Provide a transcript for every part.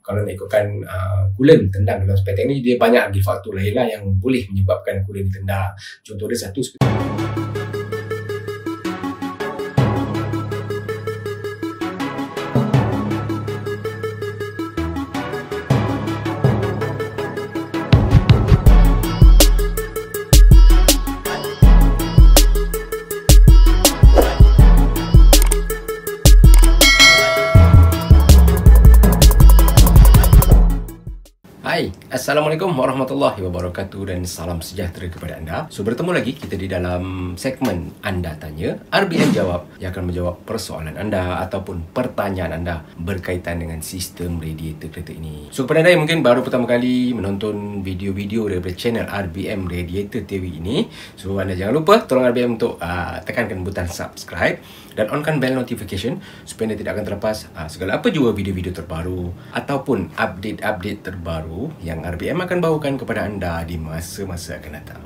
kalau nak ikutkan coolant tendang dalam spare tank ni, dia banyak lagi faktor lain lah yang boleh menyebabkan coolant tendang. Contoh dia satu seperti Hai, Assalamualaikum warahmatullahi wabarakatuh dan salam sejahtera kepada anda. So, bertemu lagi kita di dalam segmen Anda Tanya, RBM Jawab, yang akan menjawab persoalan anda ataupun pertanyaan anda berkaitan dengan sistem radiator kereta ini. So, kepada anda yang mungkin baru pertama kali menonton video-video daripada channel RBM Radiator TV ini, so anda jangan lupa tolong RBM untuk tekankan butang subscribe dan onkan bell notification supaya anda tidak akan terlepas segala apa jua video-video terbaru ataupun update-update terbaru yang RBM akan bawakan kepada anda di masa-masa akan datang.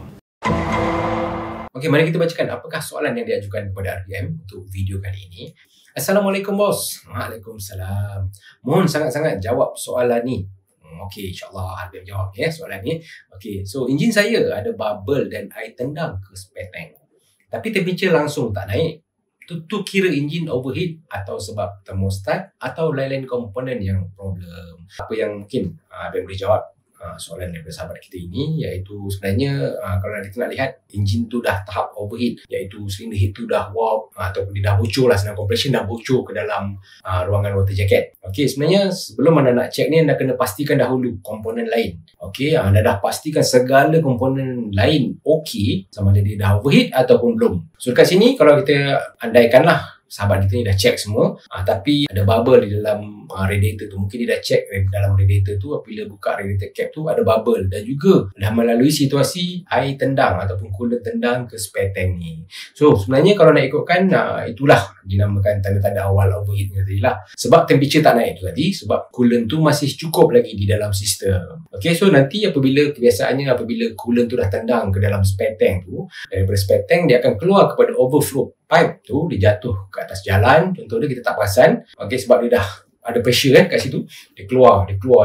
Okey, mari kita bacakan apakah soalan yang diajukan kepada RBM untuk video kali ini. Assalamualaikum bos. Waalaikumsalam. Mohon sangat-sangat jawab soalan ni. Okey, insyaAllah RBM jawab ya soalan ni. Okey, so enjin saya ada bubble dan air tendang ke spare tank, tapi temperature langsung tak naik. Itu kira enjin overheat atau sebab thermostat atau lain-lain komponen yang problem. Apa yang mungkin RBM boleh jawab soalan daripada sahabat kita ini, iaitu sebenarnya kalau kita nak lihat enjin tu dah tahap overheat, iaitu silinder head tu dah warp ataupun dia dah bocor lah, senang compression dah bocor ke dalam ruangan water jacket. Okey, sebenarnya sebelum anda nak check ni, anda kena pastikan dahulu komponen lain. Okey, anda dah pastikan segala komponen lain okey, sama ada dia dah overheat ataupun belum. So dekat sini kalau kita andaikanlah sahabat kita ni dah check semua, tapi ada bubble di dalam radiator tu. Mungkin dia dah check dalam radiator tu, apabila buka radiator cap tu ada bubble, dan juga dah melalui situasi air tendang ataupun coolant tendang ke spare tank ni. So sebenarnya kalau nak ikutkan, itulah dinamakan tanda-tanda awal overheat ni tadi lah. Sebab temperature tak naik tu tadi, sebab coolant tu masih cukup lagi di dalam sistem. Okay, so nanti apabila kebiasaannya apabila coolant tu dah tendang ke dalam spare tank tu, daripada spare tank dia akan keluar kepada overflow pipe tu, dia jatuh ke atas jalan. Contoh dia kita tak perasan, okay, sebab dia dah ada pressure kat situ, dia keluar.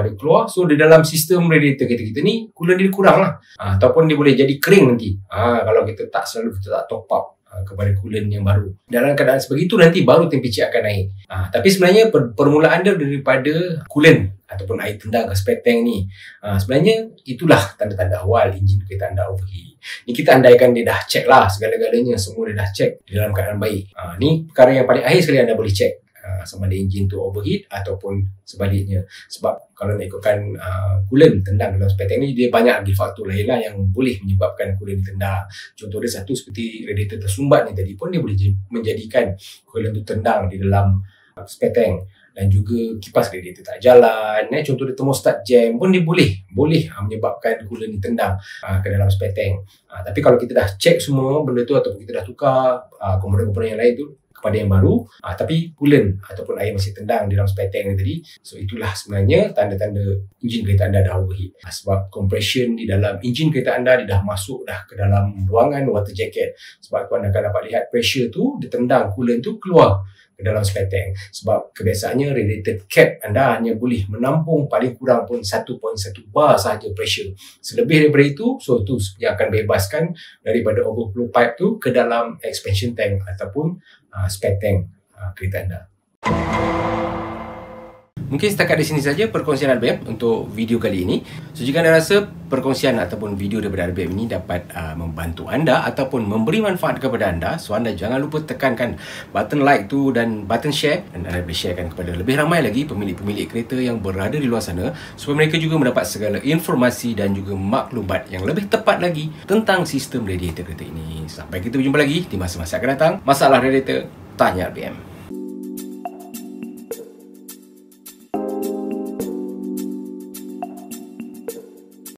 So di dalam sistem radiator kita ni coolant dia kurang lah, ataupun dia boleh jadi kering nanti kalau kita tak top up kepada coolant yang baru. Dalam keadaan sebegitu nanti baru temperature akan naik. Tapi sebenarnya permulaan dia daripada coolant ataupun air tendang ke spare tank ni, sebenarnya itulah tanda-tanda awal enjin kereta anda overheat. Ni kita andaikan dia dah check lah segala-galanya, semua dia dah check dalam keadaan baik. Ni perkara yang paling akhir sekali anda boleh check sama ada enjin tu overheat ataupun sebaliknya. Sebab kalau nak ikutkan coolant tendang dalam spare tank ni, dia banyak lagi faktor lain lah yang boleh menyebabkan coolant tendang. Contoh dia satu seperti radiator tersumbat ni tadi pun, dia boleh menjadikan coolant tu tendang di dalam spare tank. Dan juga kipas radiator tak jalan, contoh dia thermostat jam pun dia boleh menyebabkan coolant ni tendang ke dalam spare tank. Tapi kalau kita dah check semua benda tu ataupun kita dah tukar komponen-komponen yang lain tu kepada yang baru, tapi coolant ataupun air masih tendang di dalam spare tank ni tadi, so itulah sebenarnya tanda-tanda enjin kereta anda dah overheat. Sebab compression di dalam enjin kereta anda dia dah masuk dah ke dalam ruangan water jacket. Sebab tu anda akan dapat lihat pressure tu dia tendang coolant tu keluar ke dalam spare tank. Sebab kebiasaannya radiator cap anda hanya boleh menampung paling kurang pun 1.1 bar sahaja pressure. Selebih daripada itu, so tu yang akan bebaskan daripada overflow pipe tu ke dalam expansion tank ataupun spare tank kereta anda. Mungkin setakat di sini saja perkongsian RBM untuk video kali ini. So jika anda rasa perkongsian ataupun video daripada RBM ini dapat membantu anda ataupun memberi manfaat kepada anda, so anda jangan lupa tekankan button like tu dan button share, dan anda boleh sharekan kepada lebih ramai lagi pemilik-pemilik kereta yang berada di luar sana, supaya mereka juga mendapat segala informasi dan juga maklumat yang lebih tepat lagi tentang sistem radiator kereta ini. Sampai kita berjumpa lagi di masa-masa akan datang. Masalah radiator, tanya RBM.